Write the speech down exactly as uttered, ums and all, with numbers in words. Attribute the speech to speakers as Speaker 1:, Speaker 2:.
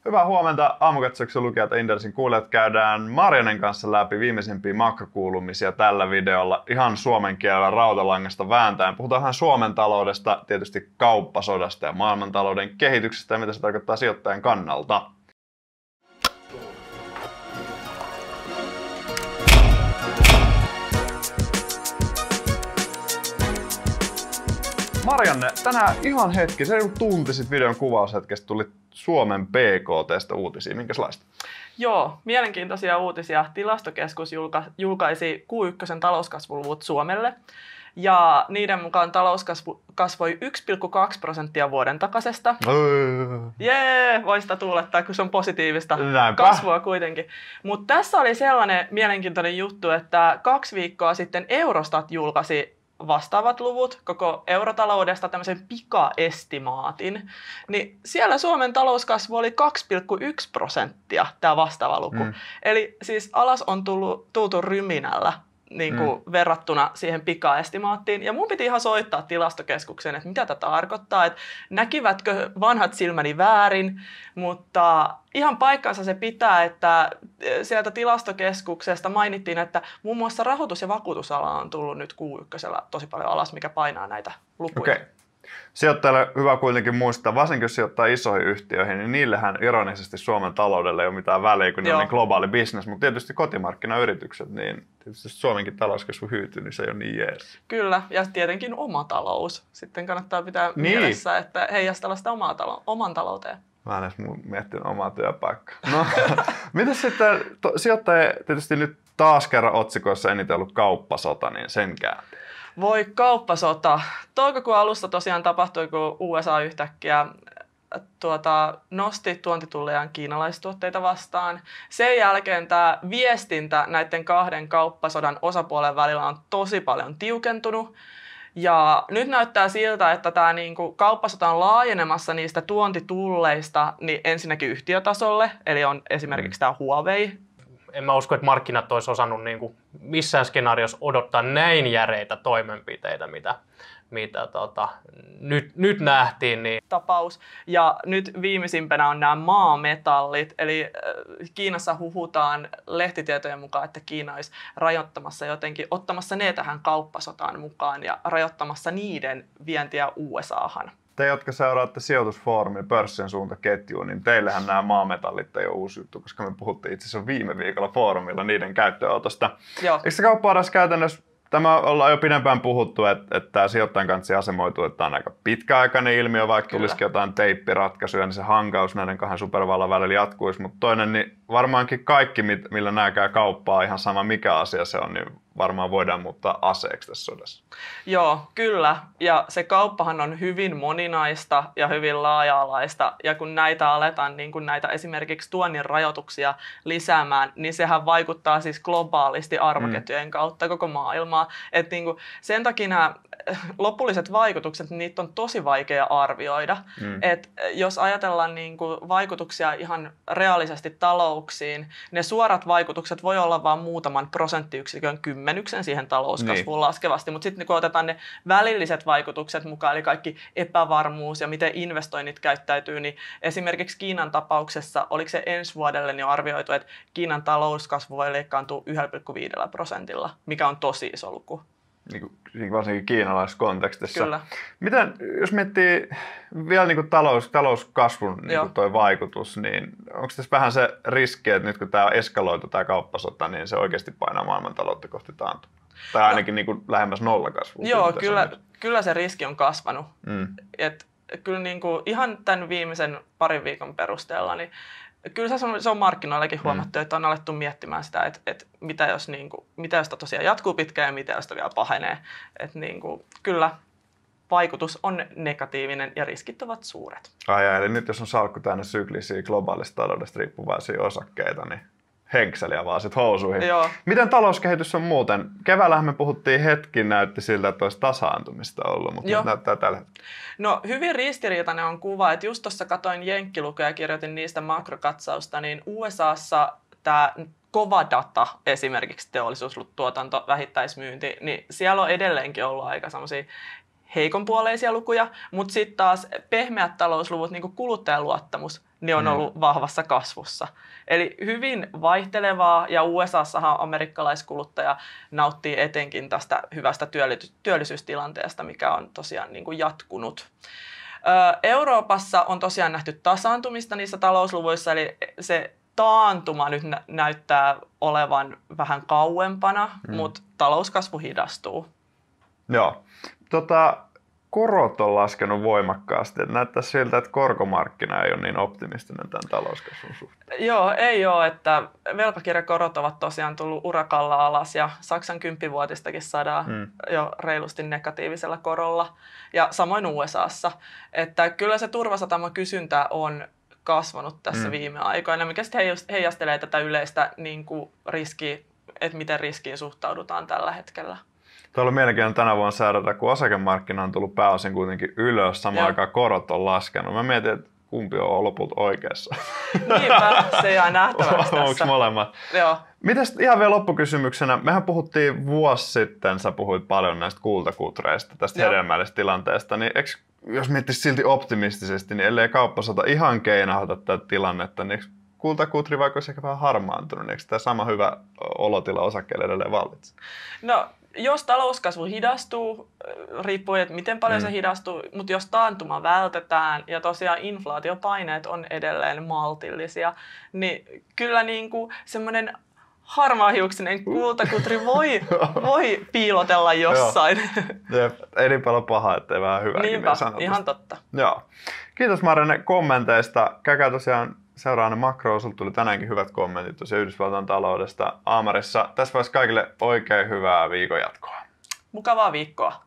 Speaker 1: Hyvää huomenta Aamukatsauksen lukijat ja Inderesin kuulijat. Käydään Marjanen kanssa läpi viimeisimpiä makrokuulumisia tällä videolla ihan suomen kielellä rautalangasta vääntäen. Puhutaan vähän Suomen taloudesta, tietysti kauppasodasta ja maailmantalouden kehityksestä ja mitä se tarkoittaa sijoittajan kannalta. Marianne, tänään ihan hetki, se ei tunti sitten videon kuvaushetkestä tuli Suomen B K T:stä uutisia. Minkälaista?
Speaker 2: Joo, mielenkiintoisia uutisia. Tilastokeskus julka- julkaisi Q yksi talouskasvuluvut Suomelle. Ja niiden mukaan talouskasvu kasvoi yksi pilkku kaksi prosenttia vuoden takaisesta. Jee, voi sitä tuulettaa, kun se on positiivista
Speaker 1: Näinpä.
Speaker 2: kasvua kuitenkin. Mutta tässä oli sellainen mielenkiintoinen juttu, että kaksi viikkoa sitten Eurostat julkaisi vastaavat luvut koko eurotaloudesta, tämmöisen pikaestimaatin, niin siellä Suomen talouskasvu oli kaksi pilkku yksi prosenttia, tämä vastaava luku. Mm. Eli siis alas on tullut, tultu ryminällä niin kuin mm. verrattuna siihen pikaestimaattiin. Ja mun piti ihan soittaa tilastokeskukseen, että mitä tätä tarkoittaa, että näkivätkö vanhat silmäni väärin, mutta ihan paikkansa se pitää, että sieltä tilastokeskuksesta mainittiin, että muun muassa rahoitus- ja vakuutusala on tullut nyt Q yksi tosi paljon alas, mikä painaa näitä lukuja.
Speaker 1: Okay. Sijoittajalle hyvä kuitenkin muistaa, varsinkin jos sijoittaa isoihin yhtiöihin, niin niillähän ironisesti Suomen taloudelle ei ole mitään väliä, kun ne on niin globaali business, mutta tietysti kotimarkkinayritykset, niin tietysti Suomenkin talouskasvu hyytyy, niin se ei ole niin jees.
Speaker 2: Kyllä, ja tietenkin oma talous. Sitten kannattaa pitää niin mielessä, että heijastella sitä omaa talo- oman talouteen.
Speaker 1: Mä en edes miettinyt omaa työpaikkaa. No, mitäs sitten, to, sijoittaja tietysti nyt taas kerran otsikoissa eniten ollut kauppasota, niin sen käänti.
Speaker 2: Voi kauppasota. Toukokuun alussa tosiaan tapahtui, kun U S A yhtäkkiä tuota, nosti tuontitullejaan kiinalaistuotteita vastaan. Sen jälkeen tämä viestintä näiden kahden kauppasodan osapuolen välillä on tosi paljon tiukentunut. Ja nyt näyttää siltä, että tämä niinku kauppasota on laajenemassa niistä tuontitulleista niin ensinnäkin yhtiötasolle, eli on esimerkiksi tämä Huawei.
Speaker 3: En mä usko, että markkinat olisi osannut niin kuin missään skenaariossa odottaa näin järeitä toimenpiteitä, mitä, mitä tota, nyt, nyt nähtiin. Niin.
Speaker 2: Tapaus. Ja nyt viimeisimpänä on nämä maametallit, eli Kiinassa huhutaan lehtitietojen mukaan, että Kiina olisi rajoittamassa jotenkin, ottamassa ne tähän kauppasotaan mukaan ja rajoittamassa niiden vientiä U S Ahan.
Speaker 1: Te, jotka seuraatte sijoitusfoorumin pörssin suuntaketjuun, niin teillähän nämä maametallit ei ole uusi juttu, koska me puhuttiin itse asiassa viime viikolla foorumilla niiden käyttöönotosta.
Speaker 2: Joo.
Speaker 1: Eikö se kauppa-aras käytännössä, tämä ollaan jo pidempään puhuttu, että, että tämä sijoittajan kanssa asemoituu, että tämä on aika pitkäaikainen ilmiö, vaikka Kyllä. tulisikin jotain teippiratkaisuja, niin se hankaus näiden kahden supervallan välillä jatkuisi. Mutta toinen, niin varmaankin kaikki, millä nämä käy kauppaa, ihan sama mikä asia se on, niin varmaan voidaan muuttaa aseeksi tässä sodassa.
Speaker 2: Joo, kyllä. Ja se kauppahan on hyvin moninaista ja hyvin laaja-alaista. Ja kun näitä aletaan, niin kun näitä esimerkiksi tuonnin rajoituksia lisäämään, niin sehän vaikuttaa siis globaalisti arvoketjujen mm. kautta koko maailmaa. Et niin kun sen takia nämä lopulliset vaikutukset, niitä on tosi vaikea arvioida. Mm. Et jos ajatellaan niin kun vaikutuksia ihan reaalisesti talouksiin, ne suorat vaikutukset voi olla vain muutaman prosenttiyksikön kymmenyksen siihen talouskasvuun niin. laskevasti, mutta sitten kun otetaan ne välilliset vaikutukset mukaan, eli kaikki epävarmuus ja miten investoinnit käyttäytyy, niin esimerkiksi Kiinan tapauksessa, oliko se ensi vuodelle niin arvioitu, että Kiinan talouskasvu voi leikkaantua yksi pilkku viisi prosentilla, mikä on tosi iso luku.
Speaker 1: Niin varsinkin kiinalaisessa kontekstissa.
Speaker 2: Kyllä.
Speaker 1: Miten, jos miettii vielä niin kuin talous, talouskasvun niin kuin toi vaikutus, niin onko tässä vähän se riski, että nyt kun tämä eskaloitu tämä kauppasota, niin se oikeasti painaa maailmantaloutta kohti taantumaa? Tai ainakin no, niin kuin lähemmäs nollakasvua?
Speaker 2: Joo, kyllä, kyllä se riski on kasvanut.
Speaker 1: Mm.
Speaker 2: Et, kyllä niin kuin ihan tämän viimeisen parin viikon perusteella, niin kyllä se on, se on markkinoillakin huomattu, mm. että on alettu miettimään sitä, että, että mitä jos, niin kuin, mitä jos tosiaan jatkuu pitkään ja mitä jos vielä pahenee. Että niin kuin, kyllä vaikutus on negatiivinen ja riskit ovat suuret.
Speaker 1: Ai, eli nyt jos on salkku täynnä syklisiä globaalista taloudesta riippuvaisia osakkeita, niin henkseliä vaan sit housuihin.
Speaker 2: Joo.
Speaker 1: Miten talouskehitys on muuten? Keväällähän me puhuttiin hetki, näytti siltä, että olisi tasaantumista ollut, mutta nyt näyttää tällä hetkellä.
Speaker 2: No hyvin ristiriitainen on kuva, että just tuossa katoin jenkkilukuja ja kirjoitin niistä makrokatsausta, niin U S A:ssa tämä kova data, esimerkiksi teollisuustuotanto, vähittäismyynti, niin siellä on edelleenkin ollut aika semmoisia heikonpuoleisia lukuja, mutta sitten taas pehmeät talousluvut, niin kuin kuluttajaluottamus, niin on
Speaker 1: Mm.
Speaker 2: ollut vahvassa kasvussa. Eli hyvin vaihtelevaa, ja U S A:ssahan amerikkalaiskuluttaja nauttii etenkin tästä hyvästä työlli- työllisyystilanteesta, mikä on tosiaan niin kuin jatkunut. Ö, Euroopassa on tosiaan nähty tasaantumista niissä talousluvuissa, eli se taantuma nyt nä- näyttää olevan vähän kauempana, mm. mutta talouskasvu hidastuu.
Speaker 1: Joo. Tota, korot on laskenut voimakkaasti. Et näyttää siltä, että korkomarkkina ei ole niin optimistinen tämän talouskasvun suhteen.
Speaker 2: Joo, ei ole, että velkakirjakorot ovat tosiaan tullut urakalla alas ja Saksan kymppivuotistakin saadaan mm. jo reilusti negatiivisella korolla ja samoin U S A:ssa. Että kyllä se turvasatama kysyntä on kasvanut tässä mm. viime aikoina, mikä sitten heijastelee tätä yleistä niin kuin riskiä, että miten riskiin suhtaudutaan tällä hetkellä.
Speaker 1: Tuolla on mielenkiintoinen tänä vuonna seurata, kun osakemarkkina on tullut pääosin kuitenkin ylös, samaan aikaan korot on laskenut. Mä mietin, että kumpi on lopulta oikeassa.
Speaker 2: Niinpä, se jää nähtäväksi tässä.
Speaker 1: Onko molemmat?
Speaker 2: Joo.
Speaker 1: Mites ihan vielä loppukysymyksenä, mehän puhuttiin vuosi sitten, sä puhuit paljon näistä kultakutreista, tästä Joo. hedelmällisestä tilanteesta, niin eikö, jos miettisi silti optimistisesti, niin ellei kauppasota ihan keinahota tätä tilannetta, niin eikö kultakutri vaikka olisi ehkä vähän harmaantunut, niin eikö tämä sama hyvä olotila osakkeelle edelleen vallitse?
Speaker 2: No, jos talouskasvu hidastuu, riippuu, että miten paljon mm. se hidastuu, mutta jos taantuma vältetään ja tosiaan inflaatiopaineet on edelleen maltillisia, niin kyllä niin kuin semmoinen harmaahiuksinen kultakutri voi, voi piilotella jossain.
Speaker 1: Jep, ei niin paljon paha, ettei vähän hyvääkin.
Speaker 2: Niinpä, ihan totta.
Speaker 1: Joo. Kiitos Marianne kommenteista. Käykää tosiaan seuraa ne makroa. Sulta tuli tänäänkin hyvät kommentit tosiaan Yhdysvaltain taloudesta Aamarissa. Tässä vaiheessa kaikille oikein hyvää viikon jatkoa.
Speaker 2: Mukavaa viikkoa.